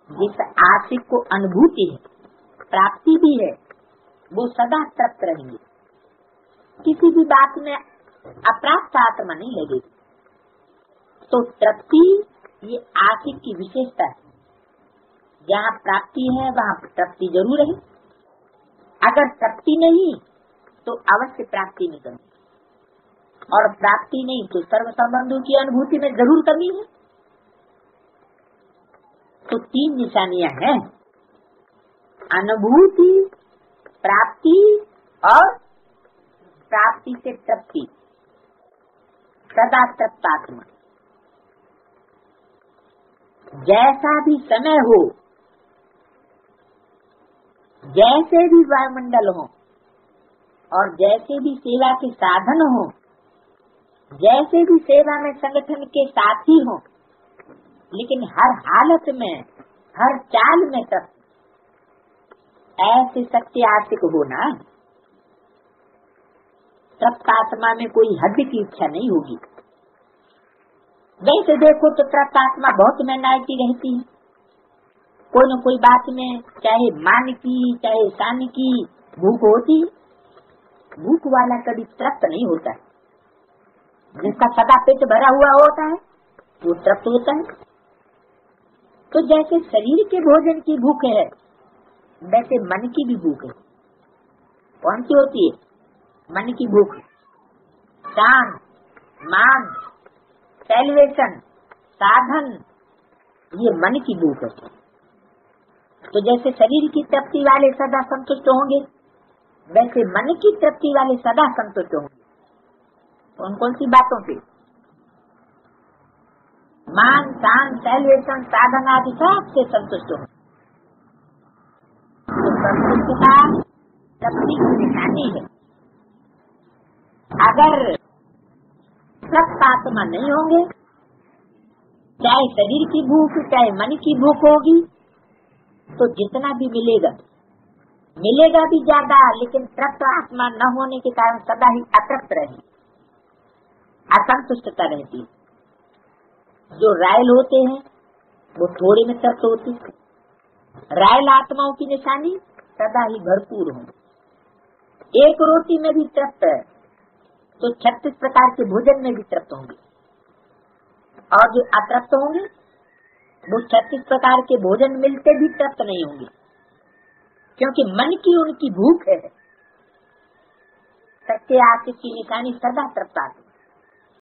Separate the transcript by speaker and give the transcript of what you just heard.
Speaker 1: जिस आशिक को अनुभूति है, प्राप्ति भी है, वो सदा तृप्त रहेंगे। किसी भी बात में अप्राप्त आत्मा नहीं लगेगी। तो तृप्ति ये आशिक की विशेषता है। जहाँ प्राप्ति है वहाँ तृप्ति जरूर है। अगर तृप्ति नहीं तो अवश्य प्राप्ति नहीं करनी, और प्राप्ति नहीं तो सर्व संबंधों की अनुभूति में जरूर कमी है। तो 3 निशानियां हैं: अनुभूति, प्राप्ति और प्राप्ति से तृप्ति, सदा तृप्तात्मा। जैसा भी समय हो, जैसे भी वायुमंडल हो, और जैसे भी सेवा के साधन हो, जैसे भी सेवा में संगठन के साथी हो, लेकिन हर हालत में, हर चाल में तक ऐसे सत्य आशिक होना। तृप्त आत्मा में कोई हद की इच्छा नहीं होगी। वैसे देखो तो तृप्त आत्मा बहुत नायकी रहती है। कोई न कोई बात में, चाहे मान की चाहे शान की भूख होती। भूख वाला कभी तृप्त नहीं होता है। जिसका सदा पेट भरा हुआ होता है वो तृप्त होता है। तो जैसे शरीर के भोजन की भूख है, वैसे मन की भी भूख है। कौन सी होती है? मन की भूख। शान, मान, सेल्वेशन, साधन, ये मन की भूख है। तो जैसे शरीर की तृप्ति वाले सदा संतुष्ट होंगे, वैसे मन की तृप्ति वाले सदा संतुष्ट होंगे। कौन कौन सी बातों से? मान, शान, सेल्वेशन, साधन आदि सबसे संतुष्ट होंगे। तो संतुष्टता तृप्ति की निशानी है। अगर तृप्त आत्मा नहीं होंगे, चाहे शरीर की भूख चाहे मन की भूख होगी, तो जितना भी मिलेगा भी ज्यादा, लेकिन तृप्त आत्मा न होने के कारण सदा ही अतृप्त रहे, असंतुष्टता रहती है। जो रायल होते हैं वो थोड़े में तृप्त होती। रायल आत्माओं की निशानी सदा ही भरपूर हो। एक रोटी में भी तृप्त है तो 36 प्रकार के भोजन में भी तृप्त होंगे। और जो अतृप्त होंगे वो 36 प्रकार के भोजन मिलते भी तृप्त नहीं होंगे, क्योंकि मन की उनकी भूख है। सत्य आशिक की निशानी सदा तृप्त आत्मा।